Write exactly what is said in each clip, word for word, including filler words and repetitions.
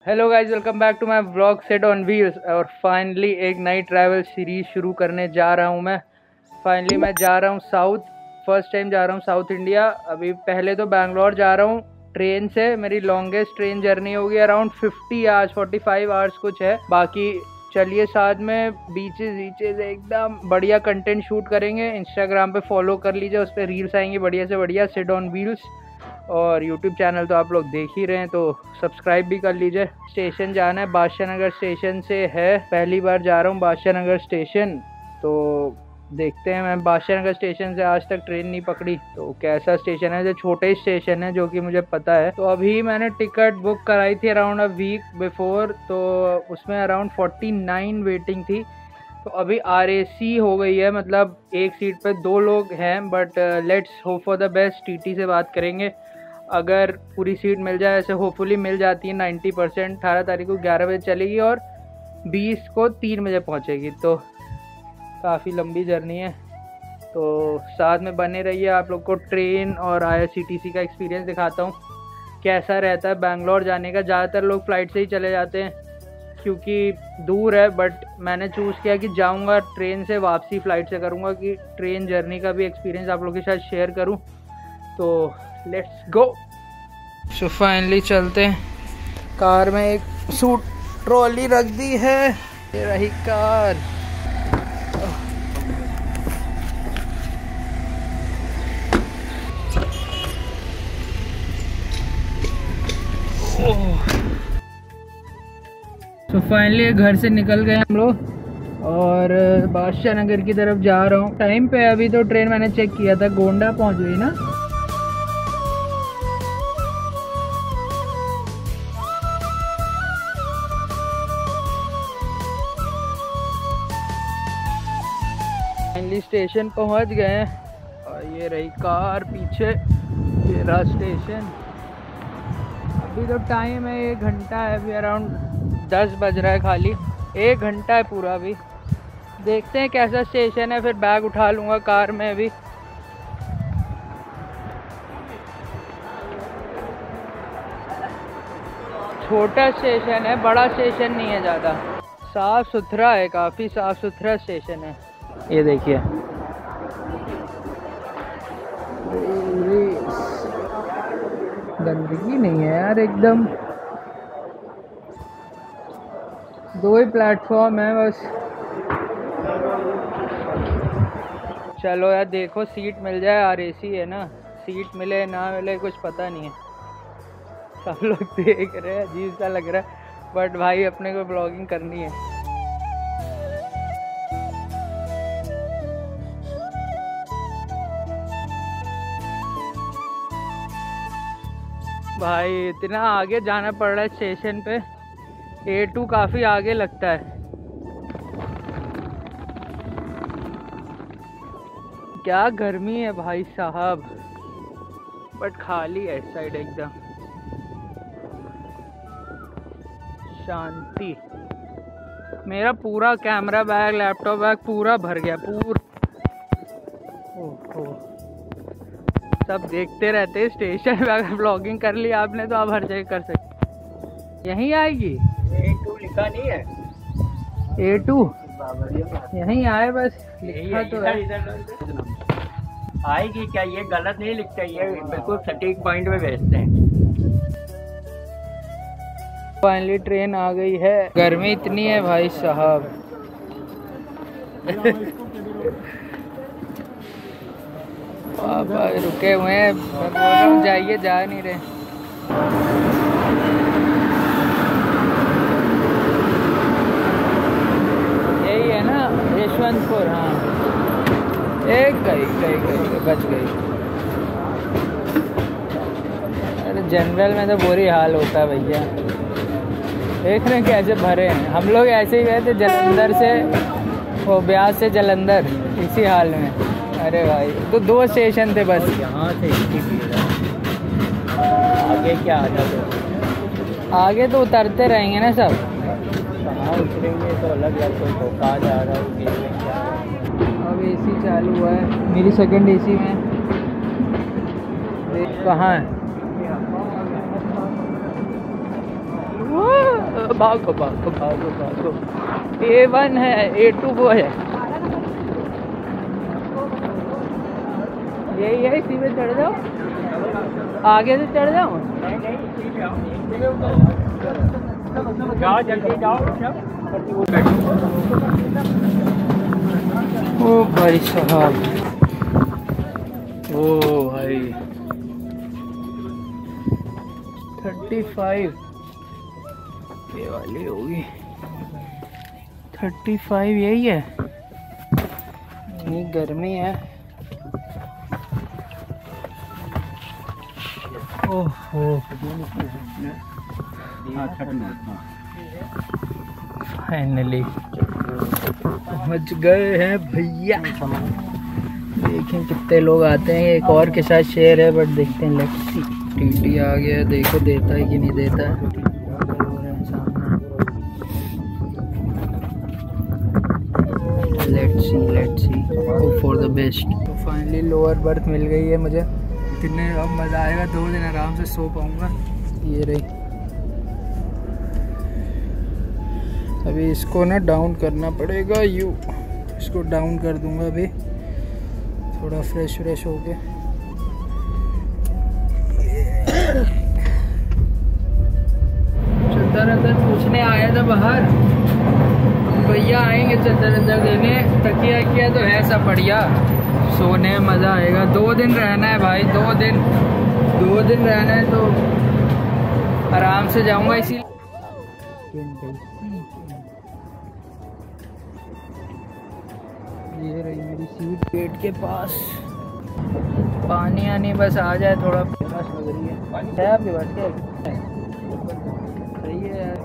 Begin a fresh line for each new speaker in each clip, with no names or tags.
Hello guys, welcome back to my vlog set on wheels. और finally एक नई travel series शुरू करने जा रहा हूँ मैं। फाइनली मैं जा रहा हूँ साउथ, फर्स्ट टाइम जा रहा हूँ साउथ इंडिया। अभी पहले तो बैंगलोर जा रहा हूँ ट्रेन से। मेरी लॉन्गेस्ट ट्रेन जर्नी होगी around fifty hours, forty five hours कुछ है। बाकी चलिए साथ में बीचेस वीचेस एकदम बढ़िया कंटेंट शूट करेंगे। इंस्टाग्राम पे फॉलो कर लीजिए, उस पर रील्स आएंगी बढ़िया से बढ़िया, सेट ऑन व्हील्स। और यूट्यूब चैनल तो आप लोग देख ही रहे हैं, तो सब्सक्राइब भी कर लीजिए। स्टेशन जाना है, बादशाह नगर स्टेशन से है। पहली बार जा रहा हूँ बादशाह नगर स्टेशन, तो देखते हैं। मैं बादशाह नगर स्टेशन से आज तक ट्रेन नहीं पकड़ी, तो कैसा स्टेशन है। जो छोटे स्टेशन है जो कि मुझे पता है। तो अभी मैंने टिकट बुक कराई थी अराउंड अ वीक बिफोर, तो उसमें अराउंड फोर्टी नाइन वेटिंग थी। तो अभी आर ए सी हो गई है, मतलब एक सीट पे दो लोग हैं। But let's hope for the best. T T से बात करेंगे, अगर पूरी सीट मिल जाए, ऐसे होपफुली मिल जाती है नाइन्टी परसेंट। अठारह तारीख को ग्यारह बजे चलेगी और बीस को तीन बजे पहुंचेगी, तो काफ़ी लंबी जर्नी है। तो साथ में बने रहिए, आप लोग को ट्रेन और I R C T C का एक्सपीरियंस दिखाता हूँ कैसा रहता है बैंगलोर जाने का। ज़्यादातर लोग फ़्लाइट से ही चले जाते हैं क्योंकि दूर है, बट मैंने चूज़ किया कि जाऊंगा ट्रेन से, वापसी फ़्लाइट से करूंगा, कि ट्रेन जर्नी का भी एक्सपीरियंस आप लोगों के साथ शेयर करूं। तो लेट्स गो। सो फाइनली चलते हैं। कार में एक सूट ट्रॉली रख दी है, ये रही कार। तो फाइनली घर से निकल गए हम लोग और बादशाह नगर की तरफ जा रहा हूँ। टाइम पे अभी तो ट्रेन मैंने चेक किया था, गोंडा पहुँच गई ना। फाइनली स्टेशन पहुँच गए हैं और ये रही कार पीछे, ये रहा स्टेशन। अभी तो टाइम है एक घंटा है, अभी अराउंड दस बज रहा है, खाली एक घंटा है पूरा। अभी देखते हैं कैसा स्टेशन है, फिर बैग उठा लूँगा कार में। अभी छोटा स्टेशन है, बड़ा स्टेशन नहीं है ज़्यादा। साफ़ सुथरा है, काफ़ी साफ़ सुथरा स्टेशन है। ये देखिए, गंदगी नहीं है यार एकदम। दो ही प्लेटफॉर्म है बस। चलो यार, देखो सीट मिल जाए। आर ए सी है ना, सीट मिले ना मिले कुछ पता नहीं है। सब लोग देख रहे हैं, अजीब सा लग रहा है, बट भाई अपने को ब्लॉगिंग करनी है। भाई इतना आगे जाना पड़ रहा है स्टेशन पे। ए टू काफ़ी आगे लगता है। क्या गर्मी है भाई साहब, बट खाली है इस साइड एकदम, शांति। मेरा पूरा कैमरा बैग, लैपटॉप बैग पूरा भर गया, पूरा। ओहो, सब देखते रहते हैं स्टेशन पे। अगर ब्लॉगिंग कर ली आपने तो आप हर जगह कर सकते। यहीं आएगी,
ए टू लिखा नहीं है।
ए टू यहीं आए, बस लिखा तो है।
आएगी क्या, ये गलत नहीं लिखते, ये बिल्कुल सटीक पॉइंट पे भेजते हैं।
फाइनली ट्रेन आ गई है। गर्मी इतनी है भाई साहब। भाई रुके हुए हैं, मैं बोल रहा हूँ जाइए, जा नहीं रहे। यही है ना यशवंतपुर। हाँ, एक गई गई गई बच गई। अरे जनरल में तो बुरी हाल होता है भैया। देख रहे हैं कैसे भरे हैं। हम लोग ऐसे ही गए थे जलंधर से, वो ब्यास से जलंधर, इसी हाल में। अरे भाई, तो दो स्टेशन थे बस।
यहाँ से आगे क्या आ जाते,
आगे तो उतरते रहेंगे ना सब।
कहाँ उतरेंगे तो अलग अलग, कोई धोखा जा रहा है।
अब ए सी चालू हुआ है, मेरी सेकंड ए सी में। कहाँ है? भागो भागो भागो भागो। ए वन है, ए टू वो है, यही है। इसी में चढ़ जाओ, आगे से चढ़ जाओ।
जाओ जल्दी जाओ।
ओ भाई साहब, ओ भाई थर्टी फाइव ये वाली होगी। थर्टी फाइव यही है। इतनी गर्मी है। ओहो फाइनली पहुंच गए हैं भैया। देखें कितने लोग आते हैं। एक और के साथ शेयर है बट देखते हैं। Let's see. टीटी आ गया, देखो देता है कि नहीं देता है। Let's see let's see hope for the best. तो फाइनली लोअर बर्थ मिल गई है मुझे। इतने अब मज़ा आएगा, दो दिन आराम से सो पाऊँगा। ये रही। अभी इसको ना डाउन करना पड़ेगा। यू इसको डाउन कर दूंगा अभी, थोड़ा फ्रेश फ्रेश हो के। चद्दर अद्दर पूछने आया था बाहर, भैया आएंगे चद्दर अद्दर देने। तकिया किया तो है सब बढ़िया, सोने में मज़ा आएगा। दो दिन रहना है भाई, दो दिन दो दिन रहना है तो आराम से जाऊंगा। इसी ये रही मेरी सीट गेट के पास। पानी आनी बस आ जाए, थोड़ा प्यास लग रही है। पानी है आपके पास? क्या सही है यार।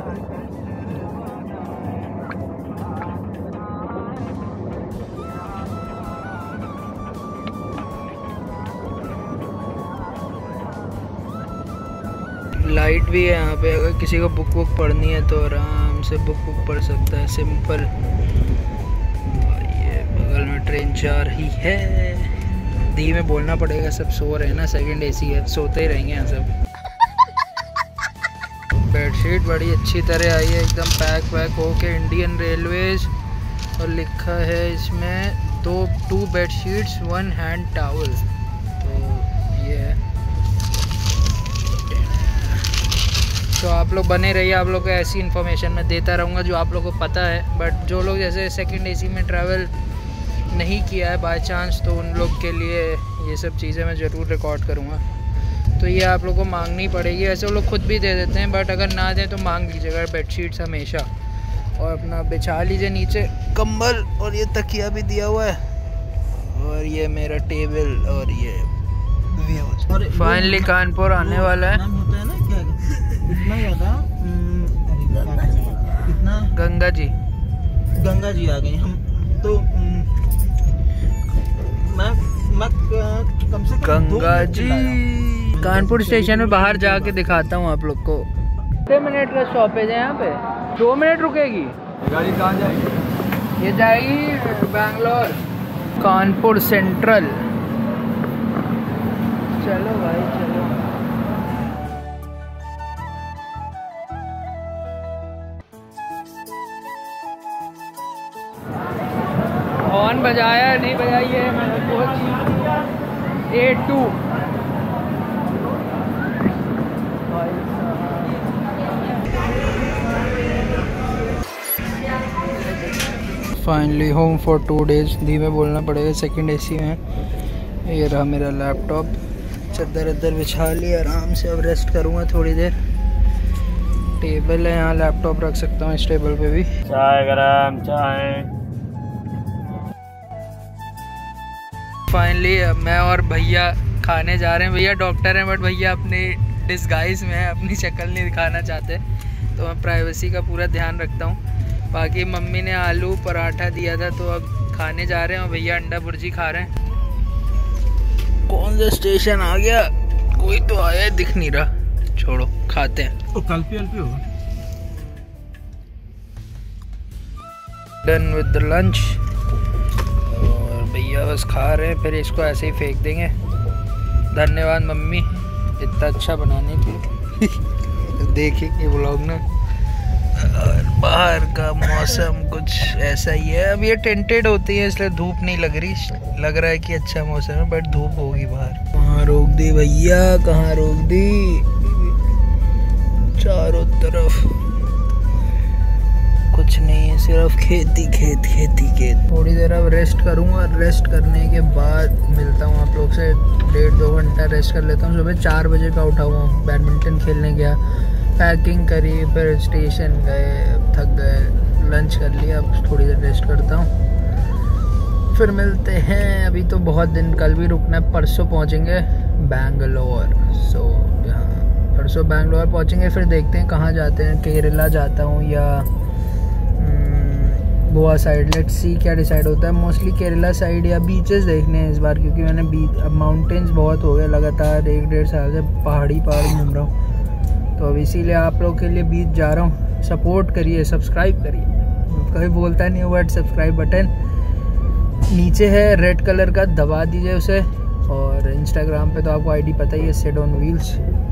लाइट भी है यहाँ पे। अगर किसी को बुक बुक पढ़नी है तो आराम से बुक बुक पढ़ सकता है, सिंपल। ये बगल में ट्रेन जा रही है। धीमे बोलना पड़ेगा, सब सो रहे हैं ना। सेकंड एसी है, सोते ही रहेंगे यहाँ सब। बेडशीट बड़ी अच्छी तरह आई है, एकदम पैक वैक होके। इंडियन रेलवेज और लिखा है इसमें दो two bedsheets one hand towel. तो ये है। तो आप लोग बने रहिए, आप लोग को ऐसी इन्फॉर्मेशन मैं देता रहूँगा जो आप लोगों को पता है। बट जो लोग जैसे सेकंड एसी में ट्रैवल नहीं किया है बाय चांस, तो उन लोग के लिए ये सब चीज़ें मैं ज़रूर रिकॉर्ड करूँगा। तो ये आप लोग को मांगनी पड़ेगी। ऐसे वो लोग खुद भी दे देते हैं, बट अगर ना दें तो मांग लीजिएगा बेडशीट्स हमेशा। और अपना बिछा लीजिए नीचे कंबल, और ये तकिया भी दिया हुआ है, और ये मेरा टेबल, और ये फाइनली कानपुर आने वाला है।
इतना ज़्यादा कितना
गंगा जी
गंगा जी आ गए हम तो। मैं मैं कम से कम
गंगा जी कानपुर स्टेशन में बाहर जाके दिखाता हूँ आप लोग को। कितने मिनट का स्टॉपेज है यहाँ पे? दो मिनट रुकेगी
गाड़ी। कहाँ जाएगी?
ये जाएगी बैंगलोर, कानपुर सेंट्रल। चलो भाई चलो। हॉर्न बजाया नहीं बजाई है मैंने। पहुंची A two. Finally home for two days. धीमे बोलना पड़ेगा, सेकंड एसी में। ये रहा मेरा लैपटॉप। चद्दर अद्दर बिछा ली, आराम से अब रेस्ट करूँगा थोड़ी देर। टेबल है यहाँ, लैपटॉप रख सकता हूँ इस टेबल पे भी।
चाय गरम चाय।
फाइनली मैं और भैया खाने जा रहे हैं। भैया डॉक्टर हैं बट भैया अपनी डिस्गाइज में है, अपनी शक्ल नहीं दिखाना चाहते, तो मैं प्राइवेसी का पूरा ध्यान रखता हूँ। बाकी मम्मी ने आलू पराठा दिया था, तो अब खाने जा रहे हैं। और भैया अंडा भुर्जी खा रहे हैं। कौन सा स्टेशन आ गया? कोई तो आया, दिख नहीं रहा। छोड़ो, खाते हैं।
तो कल पे होगा।
Done with the lunch. और भैया बस खा रहे हैं, फिर इसको ऐसे ही फेंक देंगे। धन्यवाद मम्मी इतना अच्छा बनाने के लिए। देखेंगे व्लॉग ना। और बाहर का मौसम कुछ ऐसा ही है। अब ये टेंटेड होती है इसलिए धूप नहीं लग रही, लग रहा है कि अच्छा मौसम है, बट धूप होगी बाहर। कहाँ रोक दी भैया, कहाँ रोक दी, चारों तरफ कुछ नहीं है, सिर्फ खेती खेत खेती खेत। थोड़ी देर अब रेस्ट करूँगा, रेस्ट करने के बाद मिलता हूँ आप लोग से। डेढ़ दो घंटा रेस्ट कर लेता हूँ। सुबह चार बजे का उठा हुआ हूँ, बैडमिंटन खेलने गया, पैकिंग करी, फिर स्टेशन गए, थक गए, लंच कर लिया। अब थोड़ी देर रेस्ट करता हूँ, फिर मिलते हैं। अभी तो बहुत दिन, कल भी रुकना है, परसों पहुँचेंगे बैंगलोर। सो यहाँ परसों बैंगलोर पहुँचेंगे, फिर देखते हैं कहाँ जाते हैं। केरला जाता हूँ या गोवा साइड, लेट्स सी क्या डिसाइड होता है। मोस्टली केरला साइड या बीचेस देखने हैं इस बार, क्योंकि मैंने बीच अब माउंटेन्स बहुत हो गए, लगातार एक डेढ़ साल से पहाड़ी पहाड़ घूम रहा हूँ, तो अब इसीलिए आप लोग के लिए बीच जा रहा हूँ। सपोर्ट करिए, सब्सक्राइब करिए, कभी बोलता नहीं हुआ सब्सक्राइब बटन नीचे है रेड कलर का, दबा दीजिए उसे। और इंस्टाग्राम पे तो आपको आईडी पता ही है, सेड ऑन व्हील्स।